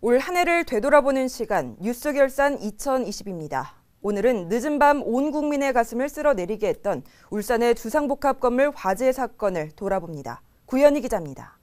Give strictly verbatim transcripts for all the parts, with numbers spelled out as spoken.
올 한 해를 되돌아보는 시간 뉴스 결산 이천이십입니다. 오늘은 늦은 밤 온 국민의 가슴을 쓸어내리게 했던 울산의 주상복합 건물 화재 사건을 돌아봅니다. 구현희 기자입니다.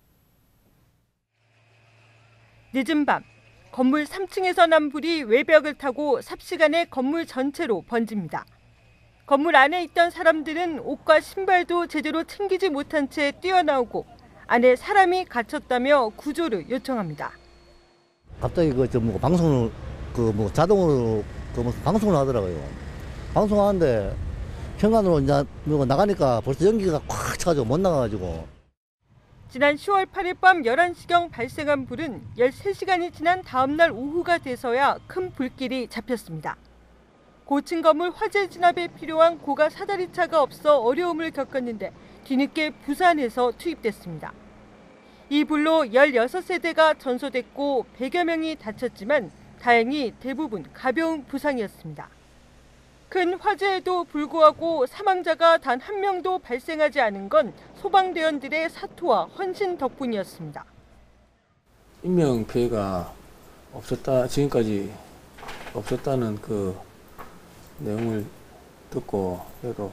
늦은 밤 건물 삼 층에서 난 불이 외벽을 타고 삽시간에 건물 전체로 번집니다. 건물 안에 있던 사람들은 옷과 신발도 제대로 챙기지 못한 채 뛰어나오고 안에 사람이 갇혔다며 구조를 요청합니다. 갑자기 그 저 뭐 방송을 그 뭐 자동으로 그 뭐 방송을 하더라고요. 방송하는데 현관으로 이제 나가니까 벌써 연기가 꽉 차가지고 못 나가가지고. 지난 시월 팔일 밤 열한 시경 발생한 불은 열세 시간이 지난 다음 날 오후가 돼서야 큰 불길이 잡혔습니다. 고층 건물 화재 진압에 필요한 고가 사다리차가 없어 어려움을 겪었는데 뒤늦게 부산에서 투입됐습니다. 이 불로 열여섯 세대가 전소됐고 백여 명이 다쳤지만 다행히 대부분 가벼운 부상이었습니다. 큰 화재에도 불구하고 사망자가 단 한 명도 발생하지 않은 건 소방대원들의 사투와 헌신 덕분이었습니다. 인명 피해가 없었다, 지금까지 없었다는 그 내용을 듣고 그래도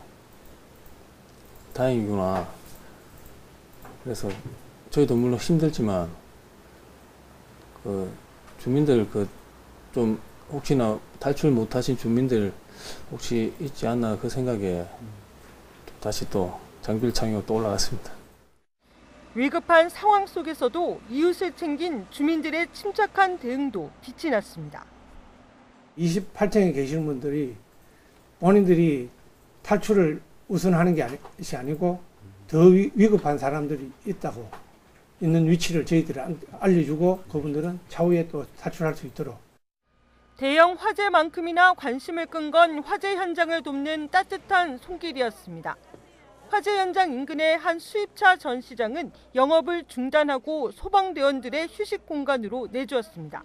다행이구나. 그래서 저희도 물론 힘들지만 그 주민들 그 좀 혹시나 탈출 못하신 주민들 혹시 있지 않나 그 생각에 다시 또 장비를 착용하고 또 올라갔습니다. 위급한 상황 속에서도 이웃을 챙긴 주민들의 침착한 대응도 빛이 났습니다. 이십팔 층에 계시는 분들이 본인들이 탈출을 우선하는 게 것이 아니고 더 위, 위급한 사람들이 있다고 있는 위치를 저희들이 알려주고 그분들은 차후에 또 탈출할 수 있도록. 대형 화재만큼이나 관심을 끈 건 화재 현장을 돕는 따뜻한 손길이었습니다. 화재 현장 인근의 한 수입차 전시장은 영업을 중단하고 소방대원들의 휴식 공간으로 내주었습니다.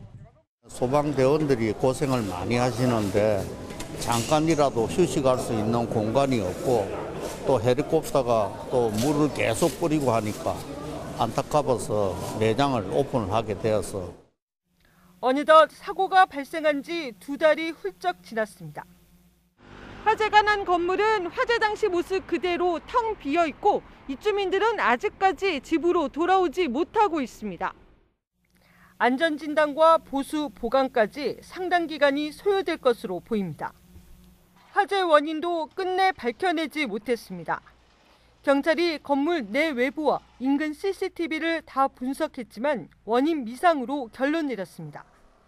소방대원들이 고생을 많이 하시는데 잠깐이라도 휴식할 수 있는 공간이 없고 또 헬리콥터가 또 물을 계속 뿌리고 하니까 안타까워서 매장을 오픈을 하게 되어서. 어느덧 사고가 발생한 지 두 달이 훌쩍 지났습니다. 화재가 난 건물은 화재 당시 모습 그대로 텅 비어 있고 입주민들은 아직까지 집으로 돌아오지 못하고 있습니다. 안전진단과 보수 보강까지 상당 기간이 소요될 것으로 보입니다. 화재 원인도 끝내 밝혀내지 못했습니다. 경찰이 건물 내 외부와 인근 씨씨티비를 다 분석했지만 원인 미상으로 결론 내렸습니다.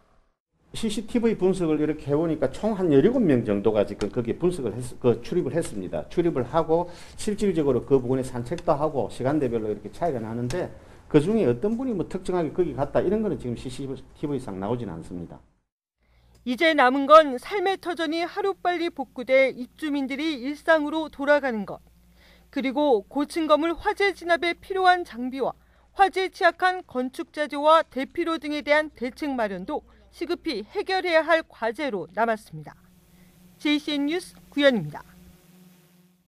씨씨티비 분석을 이렇게 해보니까 총 한 열일곱 명 정도가 지금 거기에 분석을 했, 그 출입을 했습니다. 출입을 하고 실질적으로 그 부분에 산책도 하고 시간대별로 이렇게 차이가 나는데 그 중에 어떤 분이 뭐 특정하게 거기 갔다 이런 거는 지금 씨씨티비상 나오지는 않습니다. 이제 남은 건 삶의 터전이 하루빨리 복구돼 입주민들이 일상으로 돌아가는 것. 그리고 고층 건물 화재 진압에 필요한 장비와 화재에 취약한 건축자재와 대피로 등에 대한 대책 마련도 시급히 해결해야 할 과제로 남았습니다. 제이씨엔 뉴스 구현입니다.